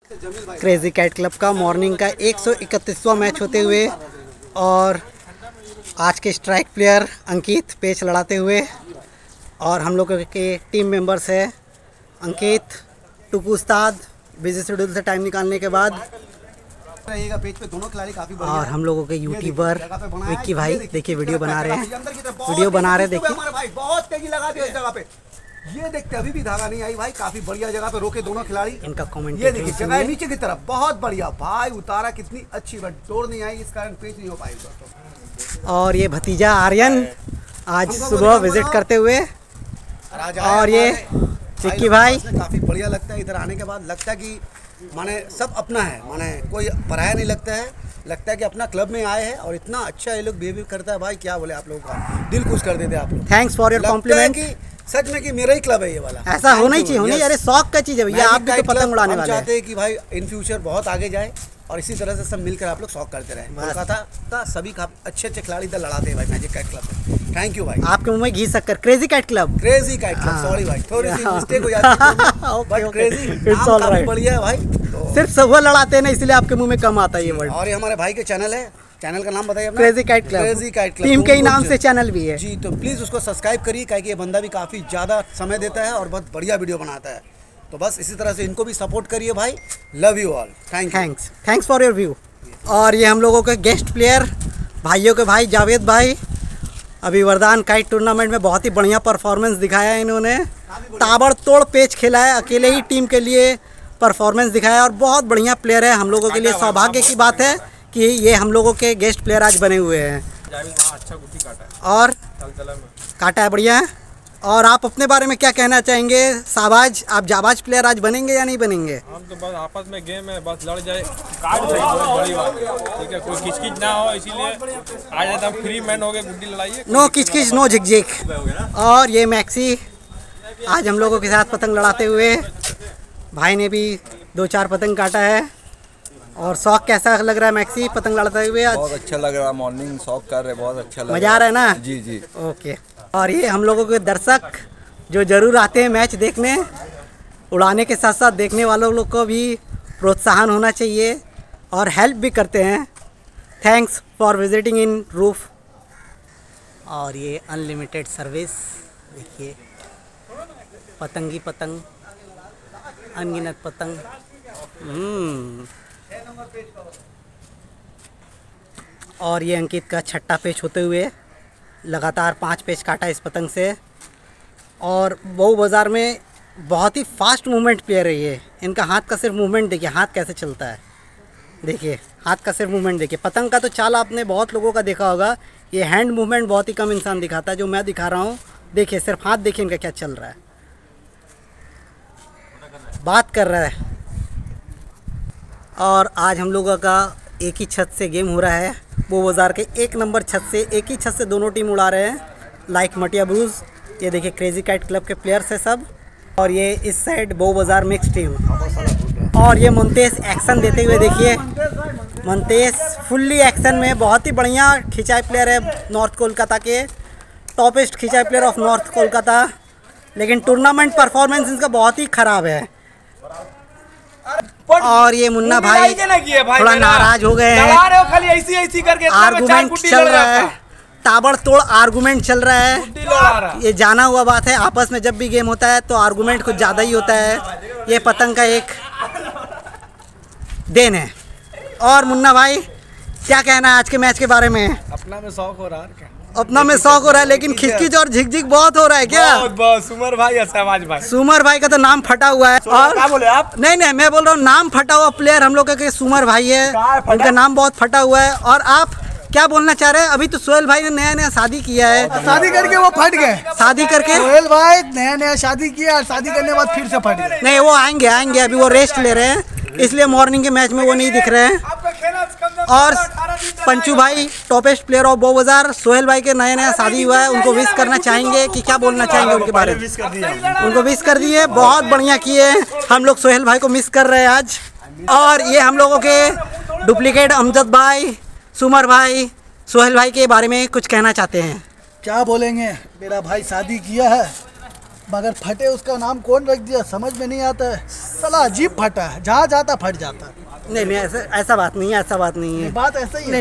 Crazy cat club का morning का 131वां मैच होते हुए और आज के स्ट्राइक प्लेयर अंकित पेच लड़ाते हुए और हम लोगों के टीम मेंबर्स है अंकित, टुकू उस्ताद बिजी शेड्यूल से टाइम निकालने के बाद रहेगा पेज पे दोनों खिलाड़ी काफी बढ़िया और हम लोगों के यूट्यूबर विक्की भाई देखिए वीडियो बना रहे हैं, देखिए हमारे भाई बहुत तेजी लगा दी इस जगह पे। ये देखते अभी भी धागा नहीं आई भाई, काफी बढ़िया जगह पे रोके दोनों खिलाड़ी। इनका कमेंट ये देखिए जगह नीचे की तरफ बहुत बढ़िया भाई, उतारा कितनी अच्छी बट तोड़ नहीं आई, इस कारण पेच नहीं हो पाई दोस्तों। और ये भतीजा आर्यन आज सुबह विजिट करते हुए और ये विक्की भाई काफी बढ़िया लगता है। इधर आने के बाद लगता है कि माने सब अपना है, माने कोई पराया नहीं लगता है, लगता है कि अपना क्लब में आए हैं और इतना अच्छा ये लोग बिहेव करता है भाई, क्या बोले आप लोगों का दिल खुश कर देते हैं आप लोग। थैंक्स फॉर योर कॉम्प्लीमेंट कि सच में कि मेरा ही क्लब है ये वाला, ऐसा होना ही चाहिए। होनी अरे शौक का चीज़ है भैया, आप भी तो पतंग उड़ाने वाले चाहते हैं कि भाई इन फ्यूचर बहुत आगे जाए और इसी तरह से सब मिलकर आप लोग शौक करते रहे। कोलकाता का सभी अच्छे अच्छे खिलाड़ी इधर लड़ाते हैं भाई मैजिक कैट क्लब में। थैंक यू भाई। आपके मुंह में घी शक्कर crazy cat club, crazy cat club, sorry भाई थोड़ी सी मिस्टेक हो जाती है but crazy it's all right, बढ़िया है भाई। सिर्फ सब वो लड़ाते हैं ना इसलिए आपके मुंह में कम आता है ये वर्ड। और ये हमारे भाई के चैनल है, चैनल का नाम बताइए अपना। Crazy cat club, crazy cat club team के ही नाम से चैनल भी है जी, तो प्लीज़ उसको सब्सक्राइब करिए क्योंकि ये बंदा भी काफ़ी ज़्यादा समय देता है और बहुत बढ़िया वीडियो बनाता है। तो बस इसी तरह से इनको भी सपोर्ट करिए भाई। Love you all, thanks for your view. और ये हम लोगों के गेस्ट प्लेयर भाइयों के भाई जावेद भाई, अभी वरदान काइट टूर्नामेंट में बहुत ही बढ़िया परफॉर्मेंस दिखाया है इन्होंने, ताबड़तोड़ पेच खेला है, अकेले ही टीम के लिए परफॉर्मेंस दिखाया और बहुत बढ़िया प्लेयर है। हम लोगों के लिए सौभाग्य की बात है कि ये हम लोगों के गेस्ट प्लेयर आज बने हुए हैं और काटा है बढ़िया है। और आप अपने बारे में क्या कहना चाहेंगे शाहबाज, आप जाबाज प्लेयर आज बनेंगे या नहीं बनेंगे? हम तो बस आपस में गेम है, बस लड़ जाए काट सही, बहुत बड़ी बात है, ठीक है, कोई किचकिच ना हो, इसीलिए आज एकदम फ्री मैन हो गए, गुड्डी लड़ाइए, नो किचकिच नो झिकझिक। और ये मैक्सी आज हम लोगों के साथ पतंग लड़ाते हुए, भाई ने भी 2-4 पतंग काटा है। और शौक कैसा लग रहा है मैक्सी पतंग लड़ाते हुए आज? बहुत अच्छा लग रहा है, मॉर्निंग शौक कर रहे, बहुत अच्छा लग रहा है, मजा आ रहा है ना? जी जी ओके। और ये हम लोगों के दर्शक जो ज़रूर आते हैं मैच देखने, उड़ाने के साथ साथ देखने वालों लोग को भी प्रोत्साहन होना चाहिए और हेल्प भी करते हैं। Thanks for visiting in roof. और ये अनलिमिटेड सर्विस देखिए, पतंगी पतंग, अनगिनत पतंग। और ये अंकित का छठा पेच होते हुए लगातार 5 पेच काटा इस पतंग से। और बहू बाज़ार में बहुत ही फास्ट मूवमेंट प्लेयर है ये, इनका हाथ का सिर्फ मूवमेंट देखिए, हाथ कैसे चलता है, देखिए हाथ का सिर्फ मूवमेंट देखिए। पतंग का तो चाल आपने बहुत लोगों का देखा होगा, ये हैंड मूवमेंट बहुत ही कम इंसान दिखाता है, जो मैं दिखा रहा हूँ। देखिए सिर्फ हाथ देखिए इनका क्या चल रहा है, बात कर रहा है। और आज हम लोगों का एक ही छत से गेम हो रहा है, वो बाज़ार के 1 नंबर छत से, एक ही छत से दोनों टीम उड़ा रहे हैं लाइक मटिया ब्रूज। ये देखिए क्रेजी कैट क्लब के प्लेयर्स है सब। और ये इस साइड बो बाज़ार मिक्स टीम। और ये मुंतेज एक्शन देते हुए देखिए, मुंतेज फुल्ली एक्शन में, बहुत ही बढ़िया खिंचाई प्लेयर है, नॉर्थ कोलकाता के टॉपेस्ट खिंचाई प्लेयर ऑफ नॉर्थ कोलकाता। लेकिन टूर्नामेंट परफॉर्मेंस इनका बहुत ही ख़राब है। और ये मुन्ना भाई थोड़ा नाराज हो गए हैं, आर्गुमेंट चल रहा है, ताबड़तोड़ आर्गुमेंट चल रहा है। ये जाना हुआ बात है, आपस में जब भी गेम होता है तो आर्गुमेंट कुछ ज़्यादा ही होता है, ये पतंग का एक देन है। और मुन्ना भाई क्या कहना है आज के मैच के बारे में? अपना में शौक हो रहा है, अपना में शौक हो रहा है, लेकिन खिचखिच और झिकझिक बहुत हो रहा है क्या? बहुत सुमर भाई, शहबाज भाई, सुमर भाई का तो नाम फटा हुआ है। और क्या बोले आप? नहीं मैं बोल रहा हूँ नाम फटा हुआ प्लेयर हम लोग के सुमर भाई है, उनका नाम बहुत फटा हुआ है। और आप क्या बोलना चाह रहे हैं? अभी तो सोहेल भाई ने नया शादी किया है, शादी करके वो फट गए, शादी करके सोहेल भाई नया शादी किया और शादी करने के बाद फिर से फट गए। नहीं वो आएंगे, अभी वो रेस्ट ले रहे हैं, इसलिए मॉर्निंग के मैच में वो नहीं दिख रहे हैं। और पंचू भाई टॉपेस्ट प्लेयर ऑफ बो बाज़ार, सोहेल भाई के नया शादी हुआ है, उनको विश करना चाहेंगे कि क्या बोलना चाहेंगे उनके बारे में? उनको विश कर दिए, बहुत बढ़िया किए, हम लोग सोहेल भाई को मिस कर रहे हैं आज। और ये हम लोगों के डुप्लीकेट अमजद भाई, सुमर भाई, सोहेल भाई के बारे में कुछ कहना चाहते हैं? क्या बोलेंगे, मेरा भाई शादी किया है मगर फटे उसका नाम कौन रख दिया समझ में नहीं आता है। साला अजीब फटा है, जहाँ जाता फट जाता है। नहीं ऐसा बात नहीं है, ऐसा बात नहीं है। बात ऐसा ही है।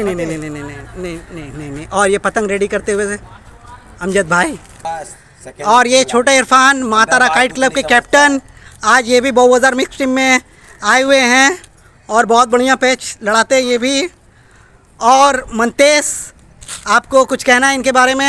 नहीं। और ये पतंग रेडी करते हुए अमजद भाई, और ये छोटा इरफान मातारा काइट क्लब के कैप्टन, आज ये भी बहु मिक्स टीम में आए हुए हैं और बहुत बढ़िया पैच लड़ाते हैं ये भी। और मंतेश, आपको कुछ कहना है इनके बारे में?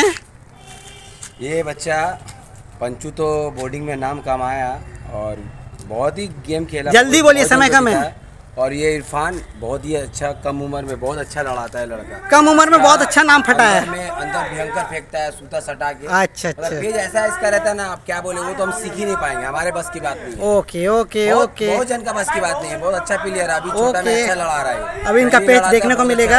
ये बच्चा पंचू तो बोर्डिंग में नाम कमाया और बहुत ही गेम खेला। जल्दी बोलिए, समय कम है। और ये इरफान बहुत ही अच्छा, कम उम्र में बहुत अच्छा लड़ाता है लड़का। कम उम्र में बहुत अच्छा नाम फटा है। अंदर भयंकर फेंकता है, सूता सटा के। अच्छा। पेज ऐसा इसका रहता है ना, आप क्या बोले, वो तो हम सीख ही नहीं पाएंगे, हमारे बस की बात नहीं है। ओके। बहुत जन का बस की बात नहीं है। बहुत अच्छा प्लेयर है, अभी छोटा में अच्छा लड़ा रहा है। अभी इनका पेच देखने को मिलेगा।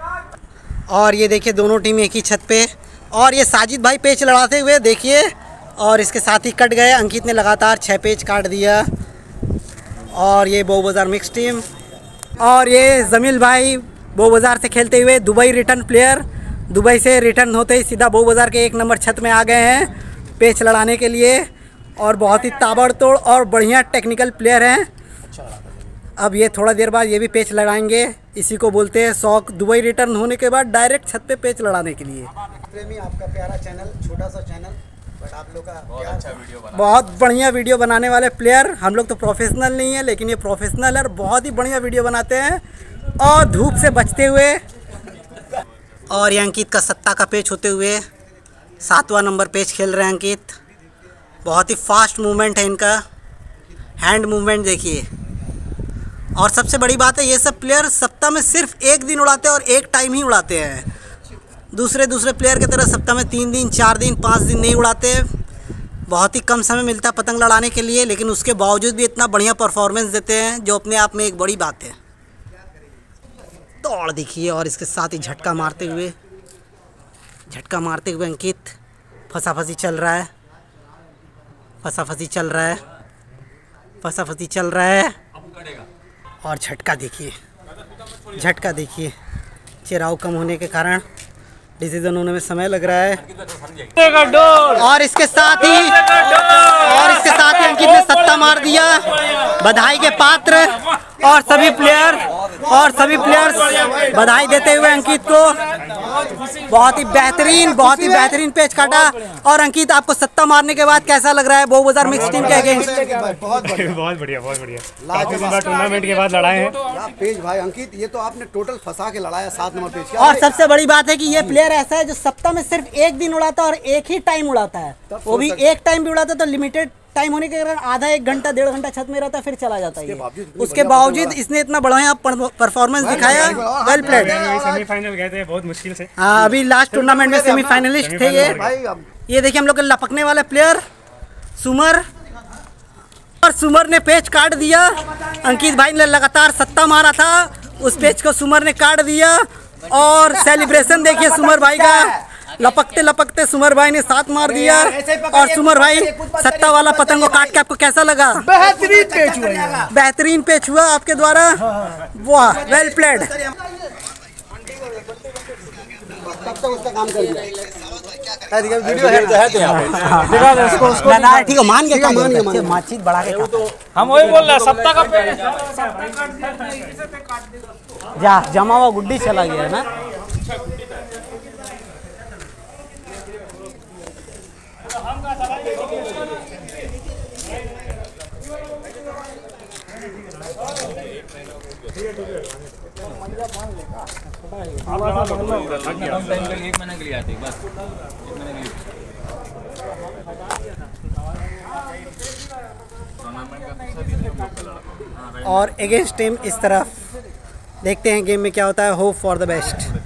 और ये देखिए दोनों टीम एक ही छत पे, और ये साजिद भाई पेच लड़ाते हुए देखिए, और इसके साथ ही कट गए। अंकित ने लगातार 6 पेच काट दिया। और ये बहु बाजार मिक्स टीम, और ये जमील भाई बहु बाजार से खेलते हुए दुबई रिटर्न प्लेयर, दुबई से रिटर्न होते ही सीधा बहु बाजार के 1 नंबर छत में आ गए हैं पेच लड़ाने के लिए। और बहुत ही ताबड़तोड़ और बढ़िया टेक्निकल प्लेयर हैं। अब ये थोड़ा देर बाद ये भी पेच लड़ाएंगे। इसी को बोलते हैं शौक, दुबई रिटर्न होने के बाद डायरेक्ट छत पे पेच लड़ाने के लिए। प्रेमी, आपका प्यारा चैनल, छोटा सा चैनल, बट आप लोग का बहुत बढ़िया वीडियो बनाने वाले प्लेयर। हम लोग तो प्रोफेशनल नहीं है, लेकिन ये प्रोफेशनल है और बहुत ही बढ़िया वीडियो बनाते हैं और धूप से बचते हुए। और ये अंकित का 7 का पेच होते हुए 7वां नंबर पेच खेल रहे हैं अंकित। बहुत ही फास्ट मूवमेंट है इनका, हैंड मूवमेंट देखिए। और सबसे बड़ी बात है, ये सब प्लेयर सप्ताह में सिर्फ 1 दिन उड़ाते हैं और 1 टाइम ही उड़ाते हैं। दूसरे प्लेयर की तरह सप्ताह में 3 दिन 4 दिन 5 दिन नहीं उड़ाते। बहुत ही कम समय मिलता है पतंग लड़ाने के लिए, लेकिन उसके बावजूद भी इतना बढ़िया परफॉर्मेंस देते हैं, जो अपने आप में एक बड़ी बात है। दौड़ देखिए, और इसके साथ ही झटका मारते हुए अंकित। फंसाफंसी चल रहा है, और झटका देखिए, चिराव कम होने के कारण डिसीजन होने में समय लग रहा है। और इसके साथ ही अंकित ने 7 मार दिया। बधाई के पात्र, और सभी प्लेयर्स बधाई देते हुए अंकित को। बहुत ही बेहतरीन पेच काटा। और अंकित, आपको 7 मारने के बाद कैसा लग रहा है बहु बाजार मिक्स टीम के अगेंस्ट? बहुत बढ़िया। टूर्नामेंट के बाद लड़ाए हैं पेज भाई। अंकित, ये तो आपने टोटल फंसा के लड़ाया 7 नंबर पेज। और सबसे बड़ी बात है कि ये प्लेयर ऐसा है जो सप्ताह में सिर्फ 1 दिन उड़ाता है और 1 ही टाइम उड़ाता है। वो भी 1 टाइम भी उड़ाता है तो लिमिटेड टाइम होने के कारण आधा 1 घंटा 1.5 घंटा छत में रहता है, फिर चला जाता है। उसके बावजूद इसने इतना बढ़िया परफॉर्मेंस दिखाया। Well played. सेमीफाइनल गए थे बहुत मुश्किल से। हाँ, अभी लास्ट टूर्नामेंट में सेमीफाइनलिस्ट थे ये देखिए हम लोग के लपकने वाले प्लेयर सुमर, और सुमर ने पेच काट दिया। अंकित भाई ने लगातार 7 मारा था, उस पेच को सुमर ने काट दिया। और सेलिब्रेशन देखिए सुमर भाई का, लपकते सुमर भाई ने 7 मार दिया। और सुमर भाई 7 वाला पतंग को काट के आपको कैसा लगा? बेहतरीन पेच हुआ आपके द्वारा। वाह, वेल प्लेड। वीडियो है ठीक है, मान गया माचिस बढ़ा के। हम वही बोल रहे हैं, 7 का पेड़ जमा हुआ गुड्डी चला गया है ना। और अगेंस्ट टीम इस तरफ देखते हैं गेम में क्या होता है। Hope for the best.